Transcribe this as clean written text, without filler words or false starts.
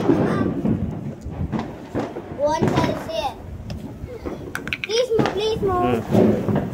One side is here. Please move, please move.